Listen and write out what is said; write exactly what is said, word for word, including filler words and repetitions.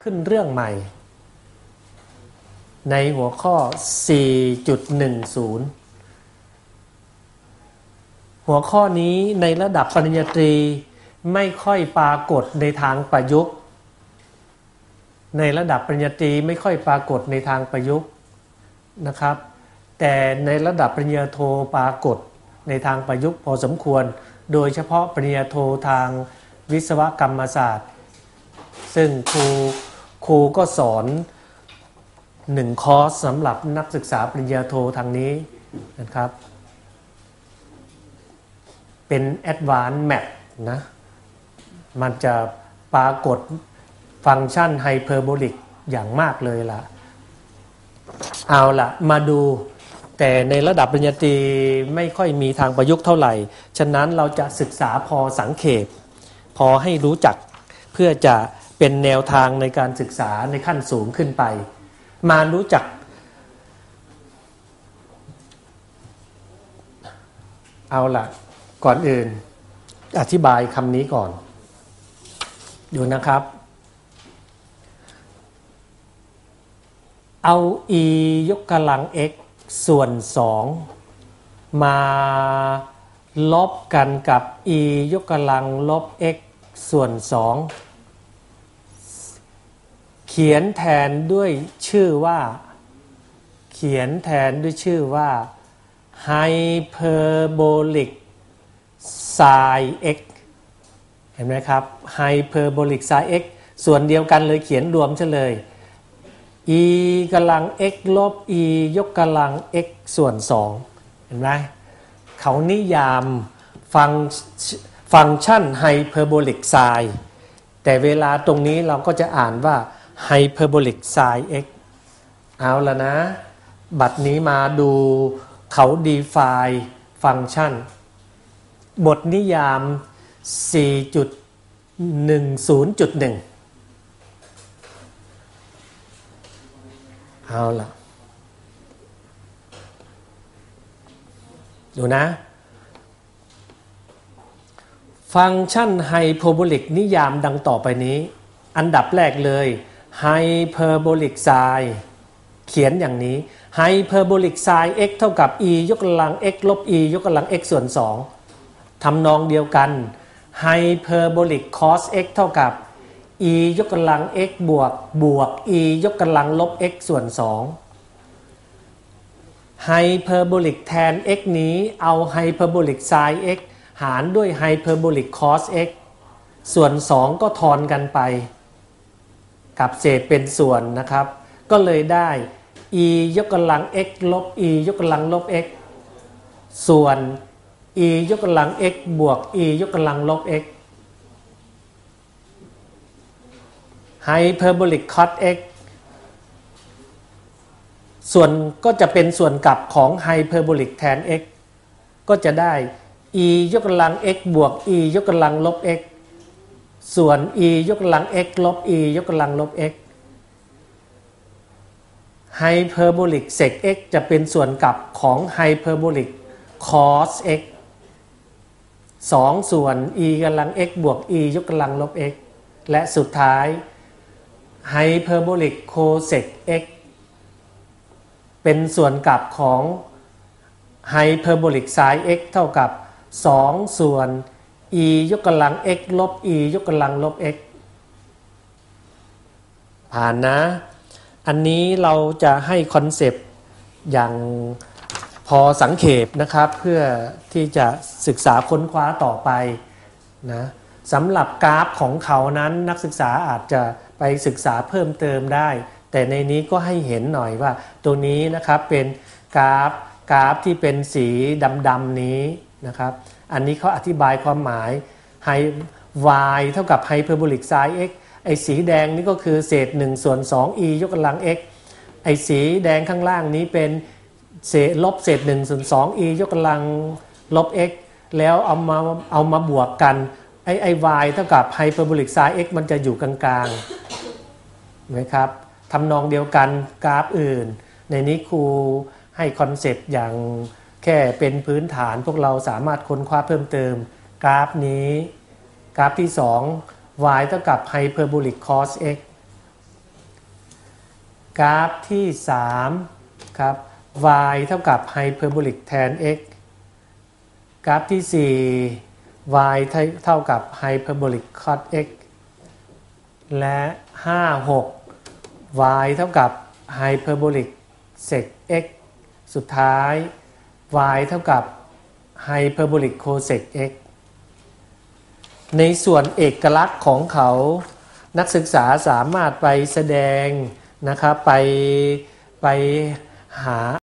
ขึ้นเรื่องใหม่ในหัวข้อ สี่จุดหนึ่งศูนย์ หัวข้อนี้ในระดับปริญญาตรีไม่ค่อยปรากฏในทางประยุกต์ในระดับปริญญาตรีไม่ค่อยปรากฏในทางประยุกต์นะครับแต่ในระดับปริญญาโทปรากฏในทางประยุกต์พอสมควรโดยเฉพาะปริญญาโททางวิศวกรรมศาสตร์ซึ่งครูครูก็สอนหนึ่งคอร์สสำหรับนักศึกษาปริญญาโททางนี้นะครับเป็น Advanced Math นะมันจะปรากฏฟังก์ชันไฮเปอร์โบลิกอย่างมากเลยล่ะเอาล่ะมาดูแต่ในระดับปริญญาตรีไม่ค่อยมีทางประยุกต์เท่าไหร่ฉะนั้นเราจะศึกษาพอสังเขปพอให้รู้จักเพื่อจะเป็นแนวทางในการศึกษาในขั้นสูงขึ้นไปมารู้จักเอาล่ะก่อนอื่นอธิบายคำนี้ก่อนดูนะครับเอา e ยกกำลัง x ส่วนสองมาลบกันกับ e ยกกำลังลบ x ส่วนสองเขียนแทนด้วยชื่อว่าเขียนแทนด้วยชื่อว่า hyperbolic sin x เห็นไหมครับ hyperbolic sin x ส่วนเดียวกันเลยเขียนรวมเฉลย e กำลัง x ลบ e ยกกำลัง x ส่วนสองเห็นไหมเขานิยามฟังฟังก์ชัน hyperbolic sin แต่เวลาตรงนี้เราก็จะอ่านว่า hyperbolic sin x เอาละนะบัดนี้มาดูเขา define ฟังก์ชันบทนิยาม สี่จุดหนึ่งศูนย์จุดหนึ่ง เอาล่ะดูนะฟังก์ชันไฮเปอร์โบลิกนิยามดังต่อไปนี้อันดับแรกเลยไฮเปอร์โบลิกไซน์เขียนอย่างนี้ไฮเปอร์โบลิกไซน์ x เท่ากับ e ยกกำลัง x ลบ e ยกกำลัง x ส่วนสองทำนองเดียวกันไฮเปอร์โบลิกคอส x เท่ากับ e ยกกำลัง x บวกบวก e ยกกำลังลบ x ส่วนสองไฮเปอร์โบลิกแทน x นี้เอาไฮเปอร์โบลิกไซน์ x หารด้วยไฮเปอร์โบลิกคอส x ส่วนสองก็ทอนกันไปกับเศษเป็นส่วนนะครับก็เลยได้ e ยกกำลัง x ลบ e ยกกำลังลบ x ส่วน e ยกกำลัง x บวก e ยกกำลังลบ x ไฮเปอร์โบลิกคอส x ส่วนก็จะเป็นส่วนกลับของไฮเปอร์โบลิกแทน x ก็จะได้ e ยกกำลัง x บวก e ยกกำลังลบ x ส่วน e ยกกำลัง x ลบ e ยกกำลังลบ x ไฮเปอร์โบลิกเซก x จะเป็นส่วนกลับของไฮเปอร์โบลิกคอส x สองส่วน e กำลัง x บวก e ยกกำลังลบ x และสุดท้ายไฮเปอร์โบลิกโคเซก x เป็นส่วนกลับของไฮเปอร์โบลิกไซน์ x เท่ากับสองส่วน e ยกกำลัง x ลบ e ยกกำลังลบ x ผ่านนะอันนี้เราจะให้คอนเซปต์อย่างพอสังเขปนะครับเพื่อที่จะศึกษาค้นคว้าต่อไปนะสำหรับกราฟของเขานั้นนักศึกษาอาจจะไปศึกษาเพิ่มเติมได้แต่ในนี้ก็ให้เห็นหน่อยว่าตัวนี้นะครับเป็นกราฟกราฟที่เป็นสีดำๆนี้นะครับอันนี้เขาอธิบายความหมาย y เท่ากับ hyperbolic sin x ไอ้สีแดงนี่ก็คือเศษหนึ่งส่วนสอง e ยกกำลัง x ไอ้สีแดงข้างล่างนี้เป็นเศษลบเศษหนึ่งส่วนสอง e ยกกำลังลบ x แล้วเอามาเอามาบวกกันไอ้ไอ้ y เท่ากับ hyperbolic sin x มันจะอยู่กลางๆไหมครับทำนองเดียวกันกราฟอื่นในนี้ครูให้คอนเซปต์อย่างแค่เป็นพื้นฐานพวกเราสามารถค้นคว้าเพิ่มเติมกราฟนี้กราฟที่สอง y เท่ากับ hyperbolic cos x กราฟที่สามครับ y เท่ากับไฮเปอร์โบลิกแทน x กราฟที่สี่ y เท่ากับไฮเปอร์โบลิกคอส x และห้า หก y เท่ากับไฮเปอร์โบลิกเซก x สุดท้าย y เท่ากับไฮเปอร์โบลิกโคเซก x ในส่วนเอกลักษณ์ของเขานักศึกษาสามารถไปแสดงนะครับไปไปหา